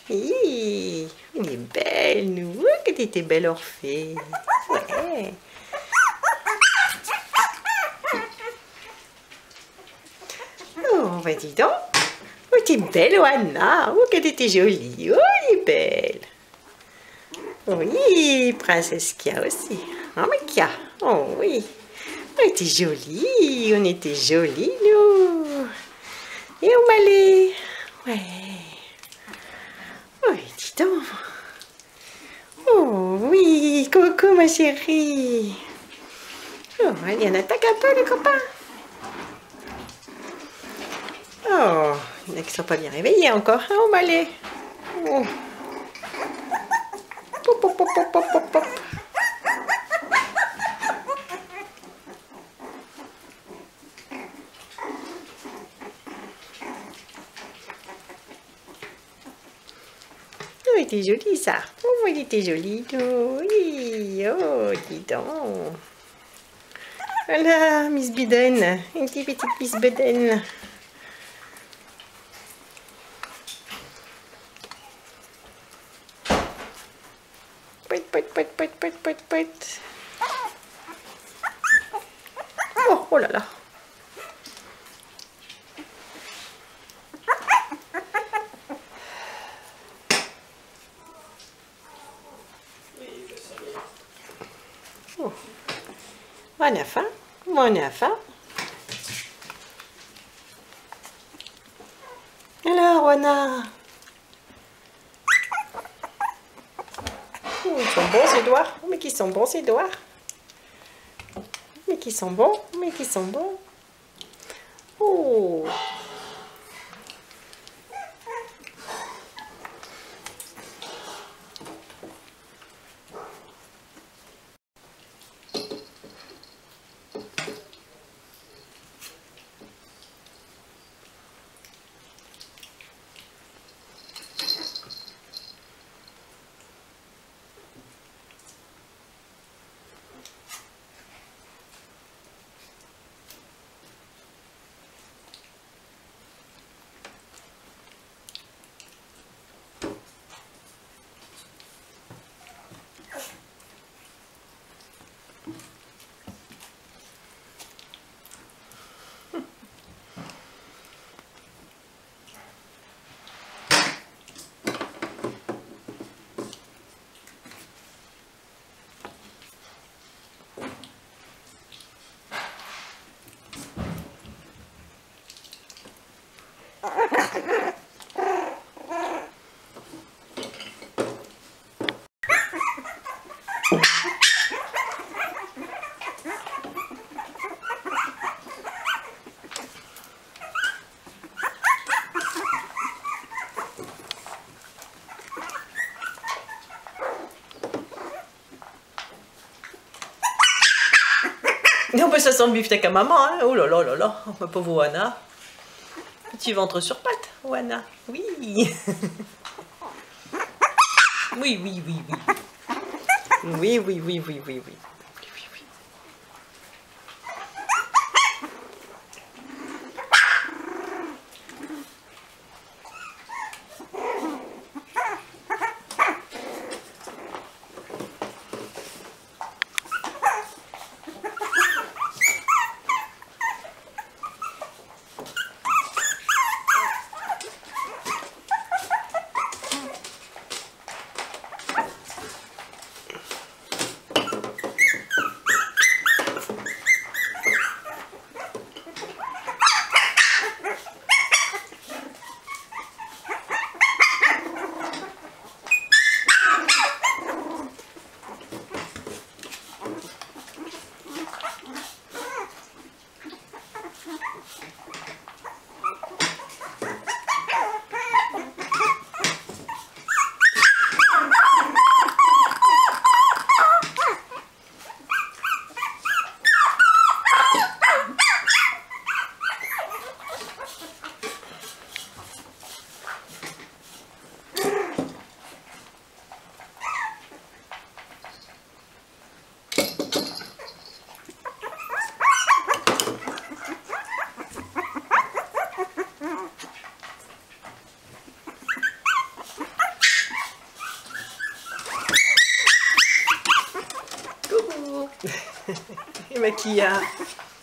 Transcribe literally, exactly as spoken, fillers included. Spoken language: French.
Hi, on est belle, nous. Oh, que t'étais belle, Orphée. Ouais. Oh, bah dis donc. Oh, t'es belle, Oana. Oh, que t'étais jolie. Oh, elle est belle. Oui, princesse Kia aussi. Oh, mais Kia. Oh, oui. On était jolie. On était jolie, nous. Et on m'allait. Ouais. Oh, dis donc. Oh, oui. Coucou, ma chérie. Oh, allez, on attaque un peu, les copains. Oh, il y en a qui ne sont pas bien réveillés encore, hein, au balai. Oh. Pop, pop, pop, pop, pop, pop, pop. Oh, il était joli, ça. Oh, il était joli, oui. Oh, dis donc. Voilà, Miss Biden. Une petite petite Miss Biden. Poit, poit, poit, poit, poit, poit, poit. Oh, oh là là. Oh. On a faim. On a faim. Alors, Oana. Oh, ils sont bons, ces doigts. Oh, mais qui sont bons, ces doigts. Mais qui sont bons. Mais qui sont bons. Oh. Non, mais ça sent le beefsteak à maman, hein. Oh là là là là, ma pauvre Oana. Petit ventre sur pattes, Oana. Oui. Oui, oui, oui, oui. Oui, oui, oui, oui, oui, oui. Et Maquilla.